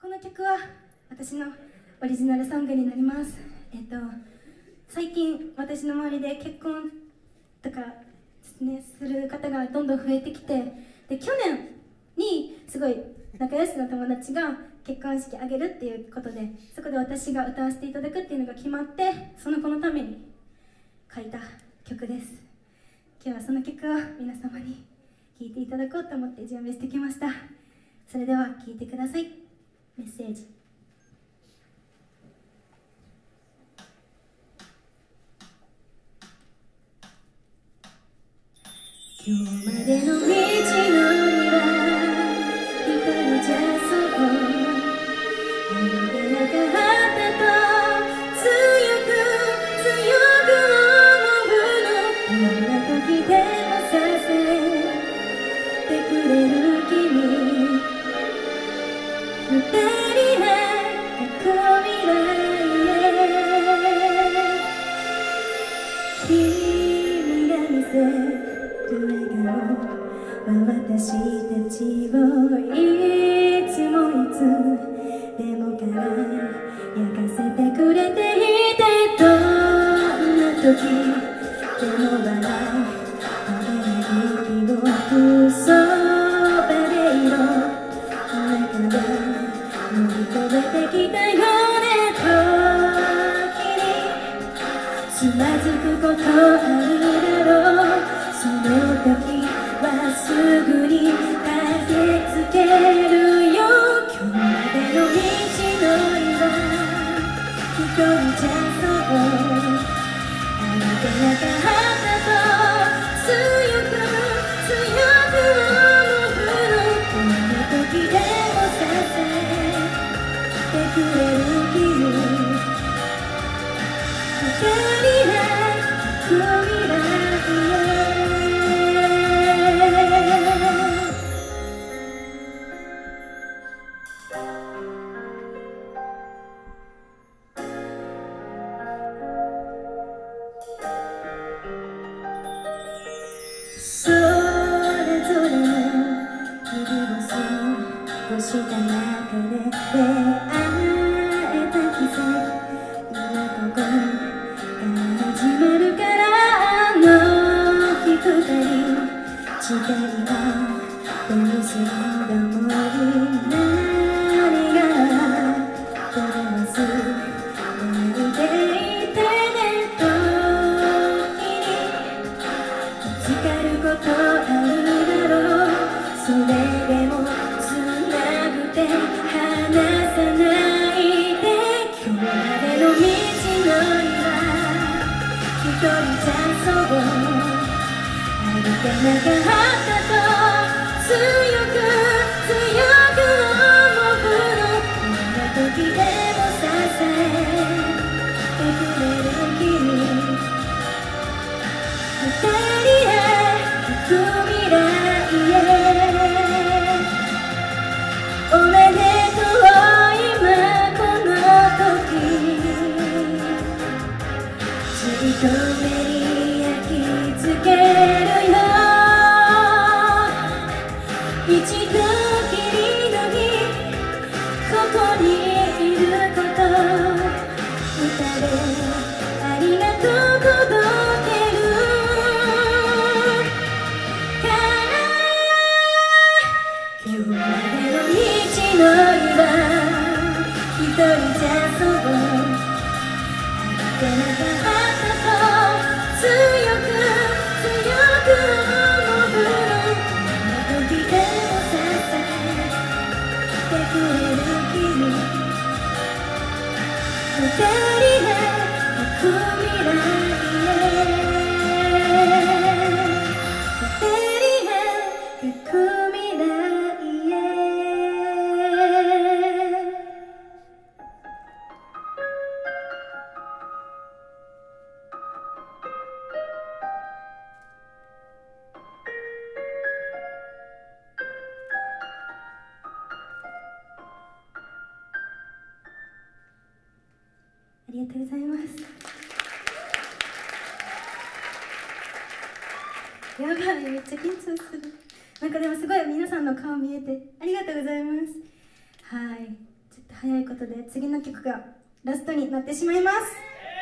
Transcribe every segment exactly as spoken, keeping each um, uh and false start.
の曲は私のオリジナルソングになります。えっと最近私の周りで結婚とかですねする方がどんどん増えてきて、で去年にすごい仲良しの友達が結婚式あげるっていうことで、そこで私が歌わせていただくっていうのが決まって、その子のために書いた曲です。今日はその曲を皆様に聴いていただこうと思って準備してきました。それでは聴いてください。メッセージ。今日までの道のりは一人じゃそう歩けなかったと強く強く思うの、どんな時でもさせてくれる君、二人で過去未来へ、君が見せ笑顔は私たちをいつもいつでも輝かせてくれていて、どんな時でも笑いあげる息を嘘ばでいろ中で乗り越えてきたよね、時につまずくことあるだろう、その時はすぐに駆けつけるよ、今日までの道のりは一人じゃそう歩けなかったと強く強く思うの、どんな時でもさせてくれる君、二人で行く未来へ。それぞれの日々を過ごした中で出会えた奇跡、今ここから始まるから、あの日二人誓いは結んだ想い、何がどれもす泣いていてね、時にぶつかることあるだろう、それでもつなぐって離さないで、今日までの道のりは一人じゃそう歩けなかったと強く強く思うの、どんな時でも支えてくれる君、二人へ行く未来へ。おめでとう今この時、じっと目に焼き付けるよ、一度きりの日ここにいること、歌でありがとう届けるから、今日までの道のりは一人じゃそう歩けなかったと強く強く思うの、どんな時でも支えてくれる君、二人で行く未来へ、二人で行く未来へ。ありがとうございます。やばい、めっちゃ緊張する。なんかでもすごい皆さんの顔見えてありがとうございます。はい、ちょっ早いことで次の曲がラストになってしまいます。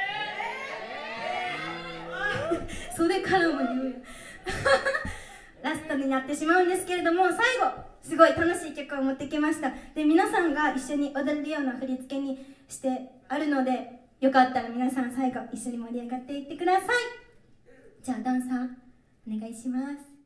それからも言うよラストになってしまうんですけれども、最後すごい楽しい曲を持ってきました。で、皆さんが一緒に踊れるような振り付けにしてあるので、よかったら皆さん最後一緒に盛り上がっていってください。じゃあダンサーお願いします。